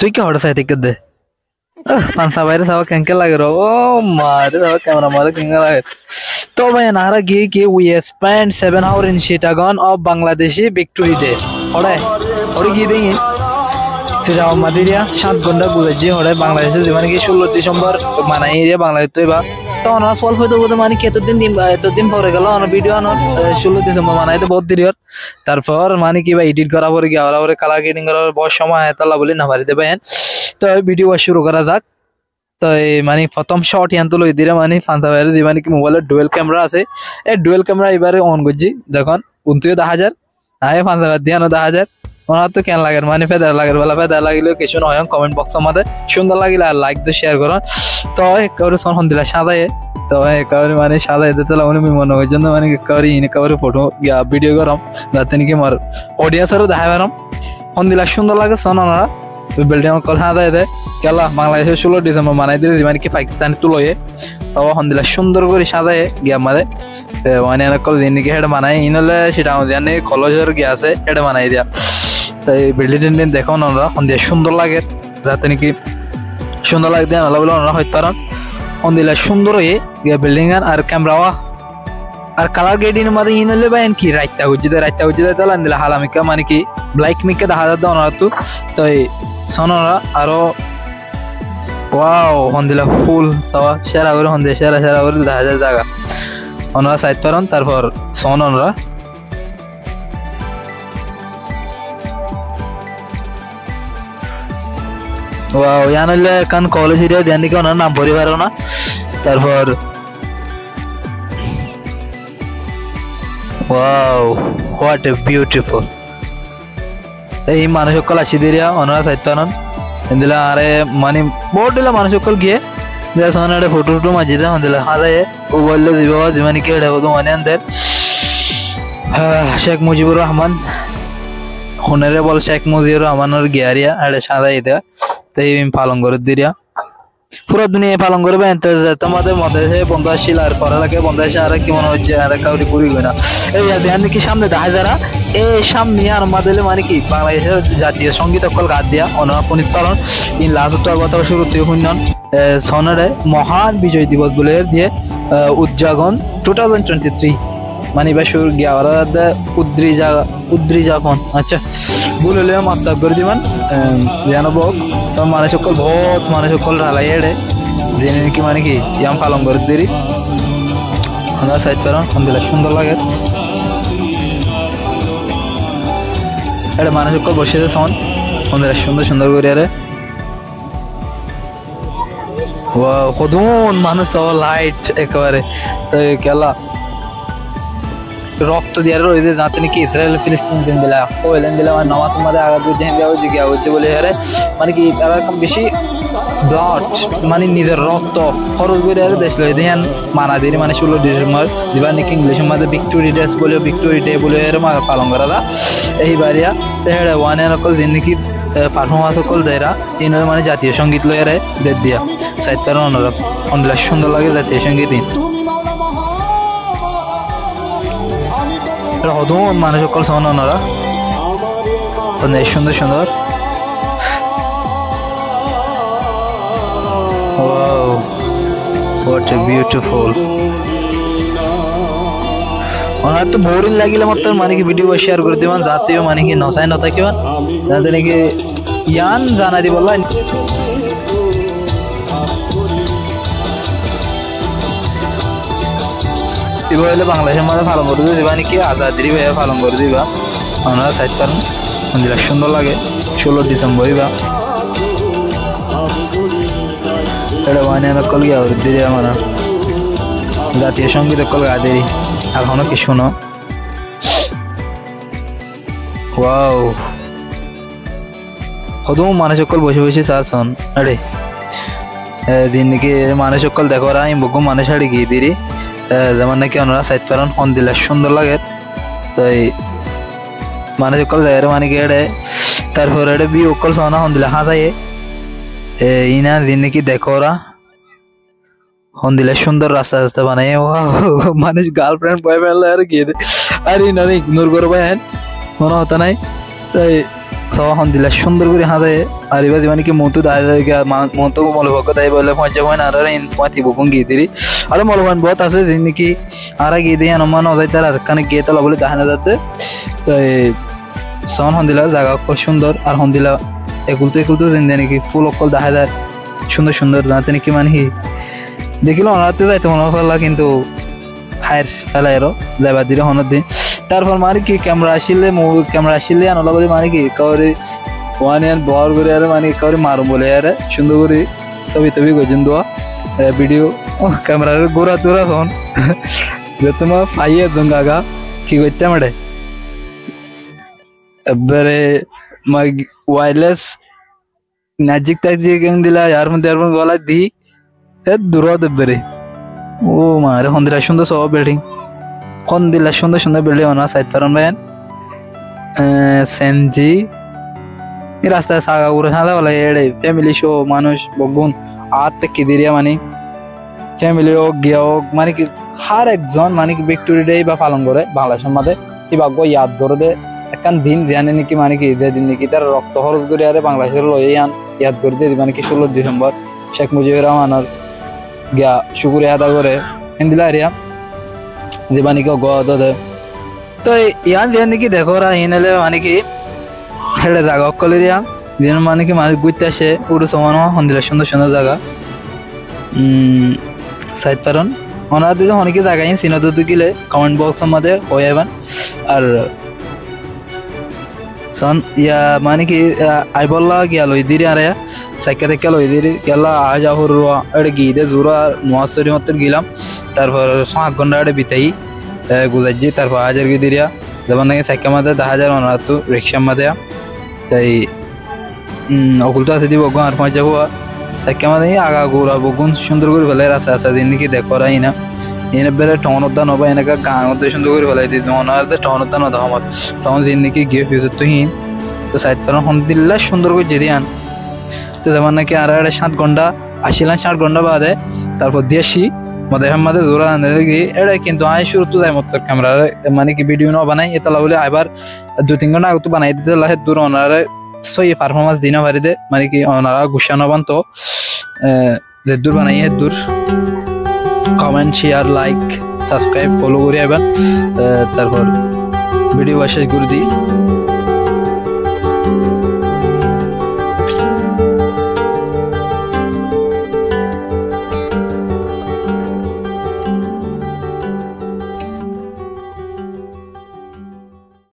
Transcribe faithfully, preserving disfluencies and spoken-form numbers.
তুই কি হঠাৎ সাইতে কে দে পাঁচা বাইরে সাবা কেঙ্কে লাগে रो ओ मारे साबा कैमरा मारे केंगे লাগে तो भाई नारा गे के we spent seven hours in Chittagong of Bangladeshi victory day ওরে ওরে গিয়ে দেখি সেটা আমাদের সাত ঘন্টা ঘুরেছি ওরে বাংলাদেশে মানে কি ষোলো ডিসেম্বর মানাই এরিয়া বাংলাদেশ তো এবার তো ওনারা সলভ হইতে বলতে মানে কি এতদিন দিন এতদিন পরে গেল ওনার ভিডিও আনার ষোলো ডিসেম্বর মানাইতে বহুত দেরি হল তারপর মানে কি বা এডিট করা পরে গিয়ে ওরা ওরে কালার গ্রেডিং করার বহুত সময় তালা বলি না পারিতে পারেন তো ভিডিও শুরু করা যাক তো মানে প্রথম শট ইয়ান তো লই দিলে মানে ফান্তা বাইরে যে মানে কি মোবাইলের ডুয়েল ক্যামেরা আছে এই ডুয়েল ক্যামেরা এবারে অন করছি দেখুন উনতিও দশ হাজার আয় ফান্তা বাইরে দিয়ানো দশ হাজার ওনার তো কেন লাগে মানে ফেদার লাগের বেলা ফেদার লাগিলে কিছু নয় কমেন্ট বক্সের মধ্যে সুন্দর লাগিলে আর লাইক দিয়ে শেয়ার করুন তো একেবারে সন দিলা সাজায় তো একেবারে মানে সাজাই দিতে লাগলে আমি মনে হয় জন্য মানে একেবারে একেবারে ফটো ভিডিও করাম যাতে নাকি আমার অডিয়েন্সেরও দেখা পারাম সন দিলা সুন্দর লাগে সন ওনারা বিল্ডিং কল সাজাই দেয় কেলা বাংলাদেশের ষোলো ডিসেম্বর মানাই দিলে মানে কি পাকিস্তানি তুলোয়ে তো সন দিলা সুন্দর করে সাজায় গিয়া মাঝে মানে কল যেদিকে হেঁটে মানাই ইনলে সেটা জানি কলেজের গিয়ে আছে হেঁটে মানাই দিয়া তাই বিল্ডিং দেখো ওনারা সন্ধ্যা সুন্দর লাগে যাতে নাকি সুন্দর লাগে দেন বলে ওনারা হইতে পারেন সন্ধ্যা সুন্দর হয়ে গিয়ে বিল্ডিং আর ক্যামেরা আর কালার গ্রেডিং মধ্যে ইন হলে বা কি রাইতা গুজি দেয় রাইতা গুজি দেয় তাহলে দিলে হালামিকা মানে কি ব্ল্যাক মিকে দেখা যাচ্ছে ওনারা তো তাই সনরা আরো ওয়াও সন্ধ্যা ফুল তাওয়া সেরা করে সন্ধ্যা সেরা সেরা করে দেখা যায় জায়গা ওনারা সাইড পারেন তারপর সন ওনারা ওয়াও ইয়ান হইলে কান কলেজ এরিয়া দেন দিকে ওনার নাম পরিবার না তারপর ওয়াও হোয়াট এ বিউটিফুল এই মানুষ সকল আসি দিয়া ওনারা সাইড পান দিলা আরে মানে বহুত দিলা মানুষ সকল গিয়ে সোনারে ফটো টুটো মাঝি দেয় দিলা হাজায় ও বললো দিবা যিমানি কে তো মানে আনদের শেখ মুজিবুর রহমান হুনেরে বল শেখ মুজিবুর রহমানের গিয়ারিয়া আরে সাজাই দেয়া তাই পালন করে দিয়া পুরো দুনিয়ায় পালন করবে তোমাদের মধ্যে বন্ধু আসছিল আর পড়ালেখা বন্ধু আসে আর কি মনে হচ্ছে আর কাউরি পুরি না এই নাকি সামনে দেখা যারা এই সামনে আর আমাদের মানে কি বাংলাদেশের জাতীয় সঙ্গীত অকল গাত দিয়া অনাপনিত পালন ইন লাস্ট কথা শুরু থেকে শুনন সনারে মহান বিজয় দিবস বলে দিয়ে উদযাপন টু থাউজেন্ড টোয়েন্টি থ্রি মানে এবার শুরু গিয়া ওরা উদ্রিজা উদ্রিজাপন আচ্ছা ভুল হলে মাফ করে দিবেন জানাবো সব মানুষ সকল বহুত মানুষ সকল ঢালাই এড়ে জেনে নাকি মানে কি ইয়াম পালন করে দেরি আমরা সাইড পারেন সন্ধ্যা সুন্দর লাগে এটা মানুষ সকল বসেছে সন সন্ধ্যা সুন্দর সুন্দর করে আরে কদুন মানুষ সব লাইট একেবারে তো কেলা রক্ত দিয়ে রয়েছে যাতে নাকি ইসরায়েল ফিলিস্তিন দিন দিলা ওইলেন দিলা মানে নমাজ মধ্যে আঘাত বুঝে দেওয়া হয়েছে গিয়া হচ্ছে বলে আরে মানে কি তারা এরকম বেশি ব্লাড মানে নিজের রক্ত খরচ করে আরে দেশ লয়ে দেন মানা দিন মানে ষোলো ডিসেম্বর যেবার নাকি ইংলিশের মধ্যে ভিক্টোরি ডে বলে ভিক্টোরি ডে বলে এর পালন করা দা এইবারিয়া তেড়ে ওয়ান এর অকল জিন্দিগি পারফরমেন্স অকল দেয়রা ইনরে মানে জাতীয় সঙ্গীত লয়ে রে দেখ দিয়া সাইড তার অনুরাগ অন্ধলা সুন্দর লাগে জাতীয় সঙ্গীত দিন হদুন মানুষ সকল সন ওনারা অনেক সুন্দর সুন্দর ওয়াও হোয়াট এ বিউটিফুল ওনার তো বোরিং লাগিলে মত মানে কি ভিডিও শেয়ার করে দিবেন যাতেও মানে কি নসাই নতা কিমান যাতে নাকি ইয়ান জানা দি বললেন এবার হলে বাংলাদেশের মধ্যে পালন করে দিবা নাকি আজাদির ভাবে পালন করে দিবা ওনারা সাইড পারেন মন্দির সুন্দর লাগে ষোলো ডিসেম্বর বা এটা ওয়ানে কল গিয়া দিদি আমার জাতীয় সঙ্গীত কল গা দেরি এখনো কি শোনো ওয়াও কদম মানুষ সকল বসে বসে চার শোন আরে জিন্দিগি মানুষ সকল দেখো আমি বকু মানুষ আড়ে গিয়ে দিরি যেমন নাকি ওনারা সাইড পারেন সন্দিলা সুন্দর লাগে তাই মানুষ সকল দেখে মানে কি এড়ে তারপর এটা বি অকল সোনা সন্দিলা হাজায়ে ইনা জিন্দিগি দেখো ওরা সন্দিলা সুন্দর রাস্তা রাস্তা বানাই মানুষ গার্লফ্রেন্ড বয়ফ্রেন্ড আর গিয়ে আর ইনারে ইগনোর করবো হ্যাঁ মনে হতো নাই তাই সব হন দিলা সুন্দর করে হাতে আর এবার মানে কি মতো দায় মতো মলভক দায় বলে পঞ্চা হয় না আর পাতি বকুন গিয়ে দিলি আর মলবান বহুত আছে যে নাকি আর গিয়ে দিয়ে অনুমান অদায় তার আর কানে গিয়ে তালা বলে দেখা না যাতে সন হন্দিলা জায়গা খুব সুন্দর আর হন্দিলা এগুলতে এগুলতে নাকি ফুল অকল দেখা যায় সুন্দর সুন্দর যাতে নাকি মানে দেখিল অনাতে যাইতো মনে ফেলা কিন্তু হায়ের ফেলাই আরো যাইবার দিলে হনের দিন তারপর মানে কি ক্যামেরা আসলে ক্যামেরা আসলে আনলা করে মানে কি কাউরে ওয়ান ইয়ান বর করে আর মানে কাউরে মারুম বলে আর সুন্দর করে ছবি টবি গজন দেওয়া ভিডিও ক্যামেরার গোড়া তোরা ফোন যে তোমার ফাইয়ে জঙ্গাগা কি করতে মারে এবারে ওয়ারলেস নাজিক তাজিক দিলা यार মধ্যে আর গলা দি এ দূর দেবরে ও মারে হন্দিলা সুন্দর সব বিল্ডিং হন্দিলা সুন্দর সুন্দর বিল্ডিং অনা সাইড পারন ভাইন সেনজি এই রাস্তায় সাগা উড়ে সাদা বলে এড়ে ফ্যামিলি শো মানুষ বগুন আত কি দিরিয়া মানে ফ্যামিলি হোক গিয়া হোক মানে কি হার একজন মানে কি ভিক্টোরি ডে বা পালন করে বাংলাদেশের মধ্যে এই ভাগ্য ইয়াদ করে দে একখান দিন জানে নাকি মানে কি যেদিন নাকি তার রক্ত খরচ করে আরে বাংলাদেশের লই আন ইয়াদ করে দিয়ে মানে কি ষোলো ডিসেম্বর শেখ মুজিবুর রহমানের গিয়া শুকুরিয়া আদা করে হিন্দিলা এরিয়া যে মানে কি গদ দে তো ইয়ান যে নাকি দেখো রা ইনলে মানে কি হেড়ে জায়গা অকল এরিয়া যেন মানে কি মানুষ ঘুরতে আসে উড়ে সমানো হন্দিলা সুন্দর সুন্দর জায়গা উম সাইড পারন ওনার দিকে অনেকে জায়গায় চিনত গেলে কমেন্ট বক্সের মধ্যে হয়ে যাবেন আর সন ইয়া মানে কি আই বললা গিয়া লই দিরি আরে সাইকেল থেকে লই দিরি গেলা আজ আহর এড়ে গিয়ে দে জোরা নোয়াশরি মত গেলাম তারপর সাত ঘন্টা এড়ে বিতাই গুজাজি তারপর হাজার গিয়ে দিরিয়া যেমন নাকি সাইকেল মধ্যে দশ হাজার ওনার তো রিক্সার মধ্যে তাই অকুল তো আছে দিব আর পাঁচ যাবো সাইকেল মধ্যে আগা ঘুরা বগুন সুন্দর করে ফেলে রাস্তা আসা দিন নাকি দেখো রাই না এনে বেলে টাউন উদ্যান হবা এনেকা গাঁ মধ্যে সুন্দর করে ফেলাই দিয়েছে ওনার টাউন উদ্যান হতো আমার টাউন দিন নাকি গিয়ে ফিউচার তুহিন তো সাইড পারন হন্দিল্লা সুন্দর করে যেদি আন তো যেমন নাকি আর একটা সাত ঘন্টা আসিলাম সাত ঘন্টা বাদে তারপর দিয়েছি মধ্যে মাঝে জোরা আনে গিয়ে এটা কিন্তু আয় শুরু তো যাই মত ক্যামেরা মানে কি ভিডিও না বানাই এটা বলে আবার দু তিন ঘন্টা আগে তো বানাই দিতে লাহে দূর ওনারে সই পারফরমেন্স দিনা পারি দে মানে কি ওনারা গুছানো বান তো যে দূর বানাই হে দূর comment share like subscribe follow করে আইবেন তারপর ভিডিও শেষ করে দিই।